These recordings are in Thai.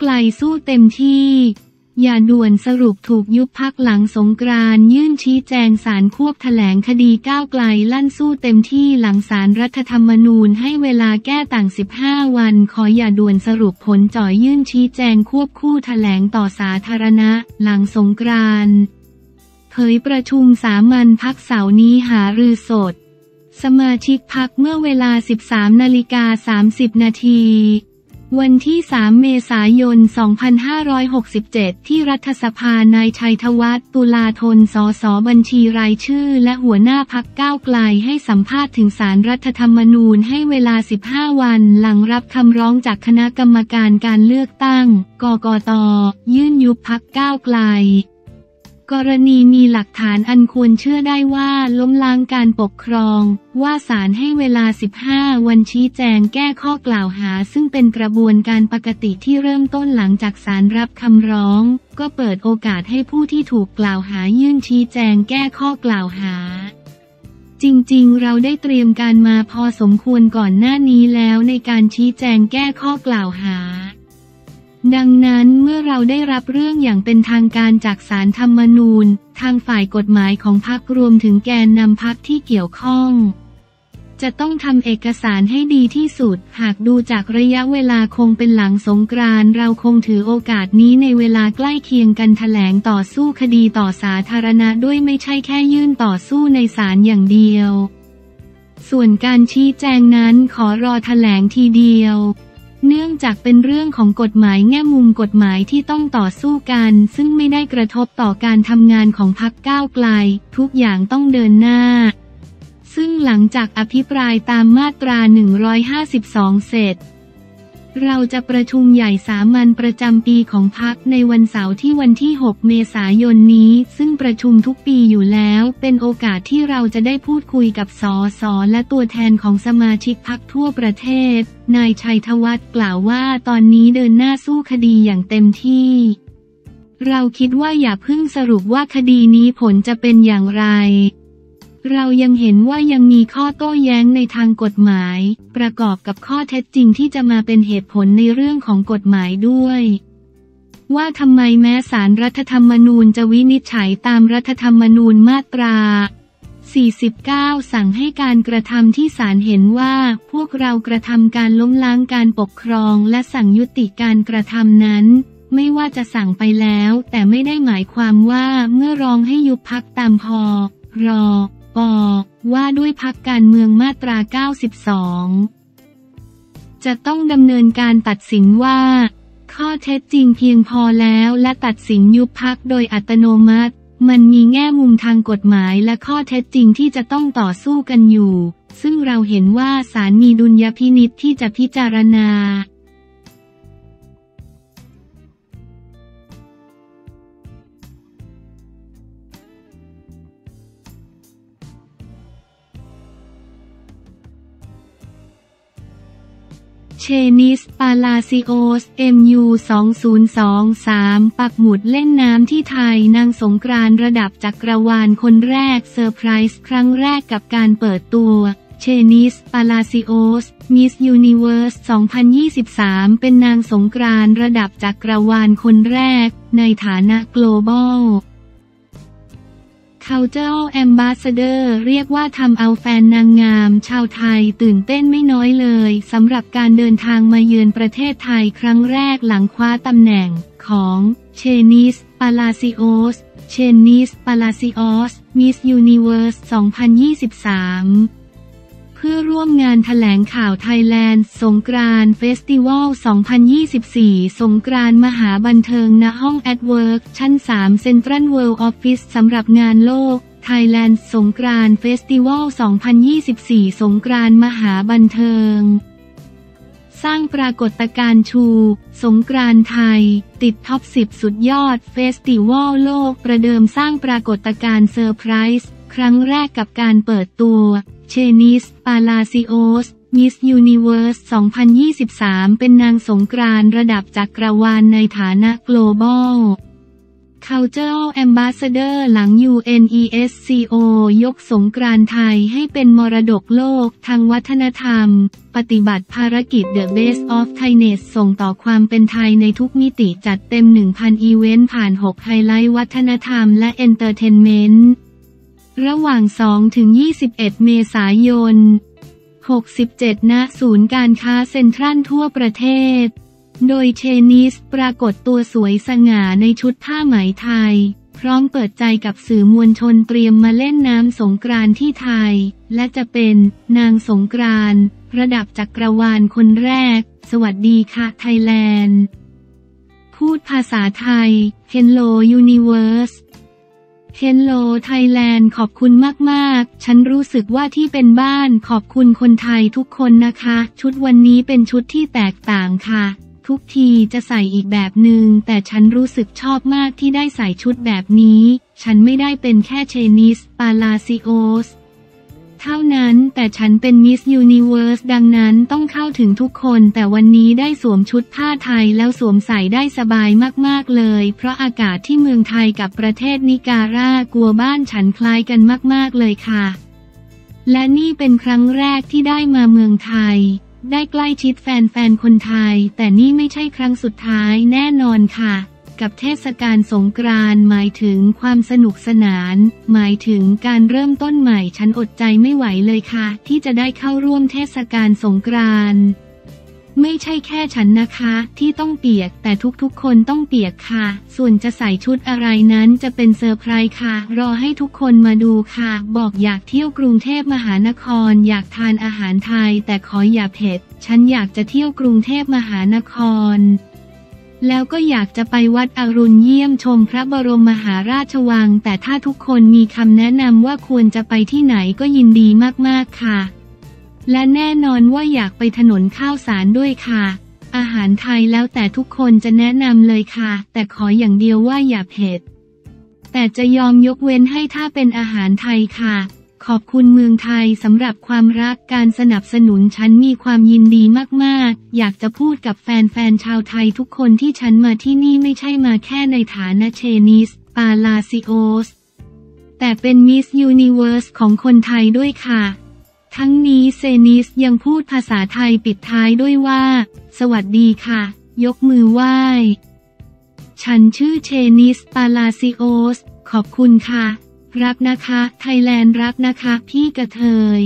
ไกลสู้เต็มที่อย่าด่วนสรุปถูกยุบพรรคหลังสงกรานต์ยื่นชี้แจงศาลควบแถลงคดีก้าวไกลลั่นสู้เต็มที่หลังศาลรัฐธรรมนูญให้เวลาแก้ต่าง15 วันขออย่าด่วนสรุปผลจ่อยยื่นชี้แจงควบคู่แถลงต่อสาธารณะหลังสงกรานต์เผยประชุมสามัญพรรคเสาร์นี้หารือสดสมาชิกพรรคเมื่อเวลา 13:30 นาทีวันที่ 3 เมษายน 2567 ที่รัฐสภานายชัยธวัฒน์ ตุลาธน สส.บัญชีรายชื่อและหัวหน้าพรรคก้าวไกลให้สัมภาษณ์ถึงศาลรัฐธรรมนูญให้เวลา 15 วันหลังรับคำร้องจากคณะกรรมการการเลือกตั้ง กกต.ยื่นยุบพรรคก้าวไกลกรณีมีหลักฐานอันควรเชื่อได้ว่าล้มล้างการปกครองว่าศาลให้เวลา 15 วันชี้แจงแก้ข้อกล่าวหาซึ่งเป็นกระบวนการปกติที่เริ่มต้นหลังจากศาลรับคำร้องก็เปิดโอกาสให้ผู้ที่ถูกกล่าวหายื่นชี้แจงแก้ข้อกล่าวหาจริงๆเราได้เตรียมการมาพอสมควรก่อนหน้านี้แล้วในการชี้แจงแก้ข้อกล่าวหาดังนั้นเมื่อเราได้รับเรื่องอย่างเป็นทางการจากศาลธรรมนูญทางฝ่ายกฎหมายของพรรครวมถึงแกนนำพรรคที่เกี่ยวข้องจะต้องทำเอกสารให้ดีที่สุดหากดูจากระยะเวลาคงเป็นหลังสงกรานต์เราคงถือโอกาสนี้ในเวลาใกล้เคียงกันแถลงต่อสู้คดีต่อสาธารณะด้วยไม่ใช่แค่ยื่นต่อสู้ในศาลอย่างเดียวส่วนการชี้แจงนั้นขอรอแถลงทีเดียวเนื่องจากเป็นเรื่องของกฎหมายแง่มุมกฎหมายที่ต้องต่อสู้กันซึ่งไม่ได้กระทบต่อการทำงานของพรรคก้าวไกลทุกอย่างต้องเดินหน้าซึ่งหลังจากอภิปรายตามมาตรา152เสร็จเราจะประชุมใหญ่สามัญประจำปีของพรรคในวันเสาร์ที่วันที่ 6 เมษายนนี้ซึ่งประชุมทุกปีอยู่แล้วเป็นโอกาสที่เราจะได้พูดคุยกับสสและตัวแทนของสมาชิกพรรคทั่วประเทศนายชัยธวัฒน์กล่าวว่าตอนนี้เดินหน้าสู้คดีอย่างเต็มที่เราคิดว่าอย่าเพิ่งสรุปว่าคดีนี้ผลจะเป็นอย่างไรเรายังเห็นว่ายังมีข้อโต้แย้งในทางกฎหมายประกอบกับข้อเท็จจริงที่จะมาเป็นเหตุผลในเรื่องของกฎหมายด้วยว่าทำไมแม้ศาลรัฐธรรมนูญจะวินิจฉัยตามรัฐธรรมนูญมาตรา49สั่งให้การกระทำที่ศาลเห็นว่าพวกเรากระทำการล้มล้างการปกครองและสั่งยุติการกระทำนั้นไม่ว่าจะสั่งไปแล้วแต่ไม่ได้หมายความว่าเมื่อร้องให้ยุบพรรคตามพ.ร.ป.ว่าด้วยพรรคการเมืองมาตรา92จะต้องดำเนินการตัดสินว่าข้อเท็จจริงเพียงพอแล้วและตัดสินยุบพรรคโดยอัตโนมัติมันมีแง่มุมทางกฎหมายและข้อเท็จจริงที่จะต้องต่อสู้กันอยู่ซึ่งเราเห็นว่าศาลมีดุลยพินิจที่จะพิจารณาเชนิส ปาลาซิโอส MU 2023 ปักหมุดเล่นน้ำที่ไทยนางสงกรานต์ระดับจักรวาลคนแรกเซอร์ไพรส์ครั้งแรกกับการเปิดตัวเชนิส ปาลาซิโอส มิส ยูนิเวิร์ส 2023 เป็นนางสงกรานต์ระดับจักรวาลคนแรกในฐานะ Global Cultural Ambassador เรียกว่าทำเอาแฟนนางงามชาวไทยตื่นเต้นไม่น้อยเลยสำหรับการเดินทางมาเยือนประเทศไทยครั้งแรกหลังคว้าตำแหน่งของเชนิส ปาลาซิโอส เชนิส ปาลาซิโอส มิส ยูนิเวิร์ส 2023 เพื่อร่วมงานแถลงข่าวไทยแลนด์สงกรานต์เฟสติวัล 2024 สงกรานต์มหาบันเทิงณห้องแอดเวิร์กชั้น 3 เซ็นทรัลเวิลด์ออฟฟิศสำหรับงานโลกไทยแลนด์สงกรานต์เฟสติวัล 2024 สงกรานต์มหาบันเทิงสร้างปรากฏการณ์ชูสงกรานต์ไทยติดท็อป 10 สุดยอดเฟสติวัลโลกประเดิมสร้างปรากฏการณ์เซอร์ไพรส์ครั้งแรกกับการเปิดตัวเชนิส ปาลาซิโอส มิส ยูนิเวิร์ส 2023 เป็นนางสงกรานต์ระดับจักรวาลในฐานะ Global Cultural Ambassador หลัง UNESCO ยกสงกรานต์ไทยให้เป็นมรดกโลกทางวัฒนธรรมปฏิบัติภารกิจ The Best of Thainess ส่งต่อความเป็นไทยในทุกมิติจัดเต็ม 1,000 อีเวนต์ผ่าน6ไฮไลท์วัฒนธรรมและเอนเตอร์เทนเมนต์ระหว่าง 2-21 เมษายน 67 ณ ศูนย์การค้าเซ็นทรัลทั่วประเทศโดยเชนิสปรากฏตัวสวยสง่าในชุดผ้าไหมไทยพร้อมเปิดใจกับสื่อมวลชนเตรียมมาเล่นน้ำสงกรานต์ที่ไทยและจะเป็นนางสงกรานต์ระดับจักรวาลคนแรกสวัสดีค่ะไทยแลนด์พูดภาษาไทย Hello Universe Hello Thailand ขอบคุณมากๆฉันรู้สึกว่าที่เป็นบ้านขอบคุณคนไทยทุกคนนะคะชุดวันนี้เป็นชุดที่แตกต่างค่ะทุกทีจะใส่อีกแบบหนึ่งแต่ฉันรู้สึกชอบมากที่ได้ใส่ชุดแบบนี้ฉันไม่ได้เป็นแค่เชนิสปาลาซิโอสเท่านั้นแต่ฉันเป็นมิสยูนิเวิร์สดังนั้นต้องเข้าถึงทุกคนแต่วันนี้ได้สวมชุดผ้าไทยแล้วสวมใส่ได้สบายมากๆเลยเพราะอากาศที่เมืองไทยกับประเทศนิการากัวบ้านฉันคล้ายกันมากๆเลยค่ะและนี่เป็นครั้งแรกที่ได้มาเมืองไทยได้ใกล้ชิดแฟนๆคนไทยแต่นี่ไม่ใช่ครั้งสุดท้ายแน่นอนค่ะกับเทศกาลสงกรานต์หมายถึงความสนุกสนานหมายถึงการเริ่มต้นใหม่ฉันอดใจไม่ไหวเลยค่ะที่จะได้เข้าร่วมเทศกาลสงกรานต์ไม่ใช่แค่ฉันนะคะที่ต้องเปียกแต่ทุกๆคนต้องเปียกค่ะส่วนจะใส่ชุดอะไรนั้นจะเป็นเซอร์ไพรส์ค่ะรอให้ทุกคนมาดูค่ะบอกอยากเที่ยวกรุงเทพมหานครอยากทานอาหารไทยแต่ขออย่าเผ็ดฉันอยากจะเที่ยวกรุงเทพมหานครแล้วก็อยากจะไปวัดอรุณเยี่ยมชมพระบรมมหาราชวังแต่ถ้าทุกคนมีคำแนะนำว่าควรจะไปที่ไหนก็ยินดีมากๆค่ะและแน่นอนว่าอยากไปถนนข้าวสารด้วยค่ะอาหารไทยแล้วแต่ทุกคนจะแนะนำเลยค่ะแต่ขออย่างเดียวว่าอย่าเผ็ดแต่จะยอมยกเว้นให้ถ้าเป็นอาหารไทยค่ะขอบคุณเมืองไทยสำหรับความรักการสนับสนุนฉันมีความยินดีมากๆอยากจะพูดกับแฟนๆชาวไทยทุกคนที่ฉันมาที่นี่ไม่ใช่มาแค่ในฐานะเชนิสปาลาซิโอสแต่เป็นมิสยูนิเวิร์สของคนไทยด้วยค่ะทั้งนี้เซนิสยังพูดภาษาไทยปิดท้ายด้วยว่าสวัสดีค่ะยกมือไหว้ฉันชื่อเชนิสปาลาซิโอสขอบคุณค่ะรักนะคะไทยแลนด์รักนะคะพี่กระเทย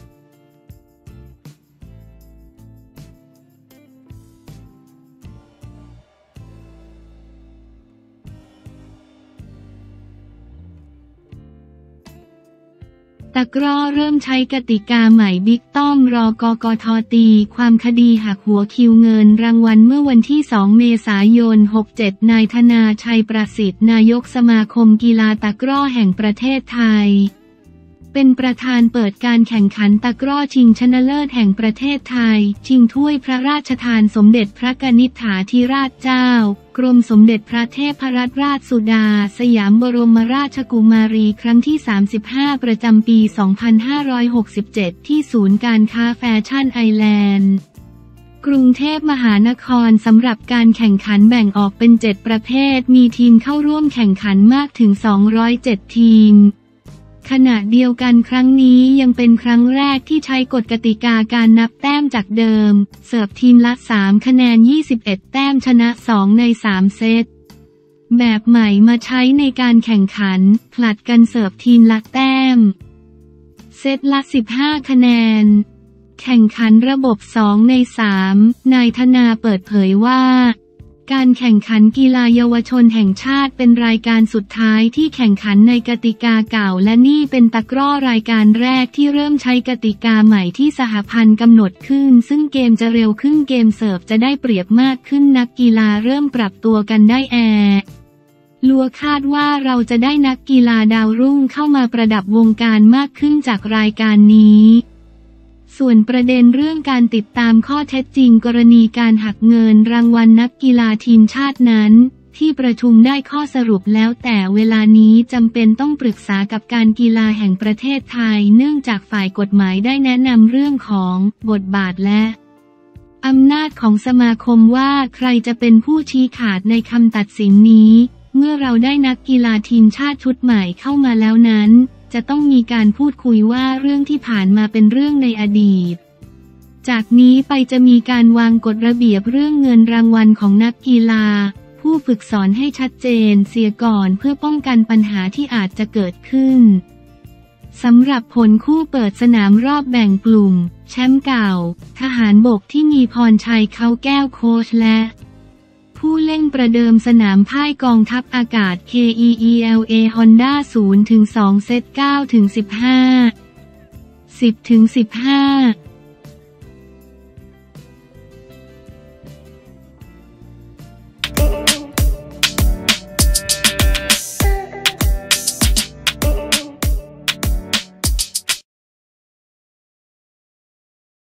ตะกร้อเริ่มใช้กติกาใหม่บิ๊กต้อมรกกท.ตีความคดีหักหัวคิวเงินรางวัลเมื่อวันที่ 2 เมษายน 67 นายธนาชัยประสิทธิ์นายกสมาคมกีฬาตะกร้อแห่งประเทศไทยเป็นประธานเปิดการแข่งขันตะกร้อชิงชนะเลิศแห่งประเทศไทยชิงถ้วยพระราชทานสมเด็จพระกนิษฐาธิราชเจ้ากรมสมเด็จพระเทพรัตนราชสุดาสยามบรมราชกุมารีครั้งที่ 35 ประจำปี 2567 ที่ศูนย์การค้าแฟชั่นไอแลนด์กรุงเทพมหานครสำหรับการแข่งขันแบ่งออกเป็น 7 ประเภทมีทีมเข้าร่วมแข่งขันมากถึง 207 ทีมขณะเดียวกันครั้งนี้ยังเป็นครั้งแรกที่ใช้กฎกติกาการนับแต้มจากเดิมเสิร์ฟทีมละ3คะแนน21แต้มชนะ2ใน3เซตแบบใหม่มาใช้ในการแข่งขันผลัดกันเสิร์ฟทีมละแต้มเซตละ15คะแนนแข่งขันระบบ2ใน3นายธนาเปิดเผยว่าการแข่งขันกีฬาเยาวชนแห่งชาติเป็นรายการสุดท้ายที่แข่งขันในกติกาเก่าและนี่เป็นตะกร้อรายการแรกที่เริ่มใช้กติกาใหม่ที่สหพันธ์กำหนดขึ้นซึ่งเกมจะเร็วขึ้นเกมเสิร์ฟจะได้เปรียบมากขึ้นนักกีฬาเริ่มปรับตัวกันได้ลัวคาดว่าเราจะได้นักกีฬาดาวรุ่งเข้ามาประดับวงการมากขึ้นจากรายการนี้ส่วนประเด็นเรื่องการติดตามข้อเท็จจริงกรณีการหักเงินรางวัลนักกีฬาทีมชาตินั้นที่ประชุมได้ข้อสรุปแล้วแต่เวลานี้จำเป็นต้องปรึกษากับการกีฬาแห่งประเทศไทยเนื่องจากฝ่ายกฎหมายได้แนะนำเรื่องของบทบาทและอำนาจของสมาคมว่าใครจะเป็นผู้ชี้ขาดในคำตัดสินนี้เมื่อเราได้นักกีฬาทีมชาติชุดใหม่เข้ามาแล้วนั้นจะต้องมีการพูดคุยว่าเรื่องที่ผ่านมาเป็นเรื่องในอดีตจากนี้ไปจะมีการวางกฎระเบียบเรื่องเงินรางวัลของนักกีฬาผู้ฝึกสอนให้ชัดเจนเสียก่อนเพื่อป้องกันปัญหาที่อาจจะเกิดขึ้นสำหรับผลคู่เปิดสนามรอบแบ่งกลุ่มแชมป์เก่าทหารบกที่มีพรชัยเขาแก้วโค้ชและผู้เล่นประเดิมสนามพ่ายกองทัพอากาศ KEELA Honda 0-2 เซต 9-15 10-15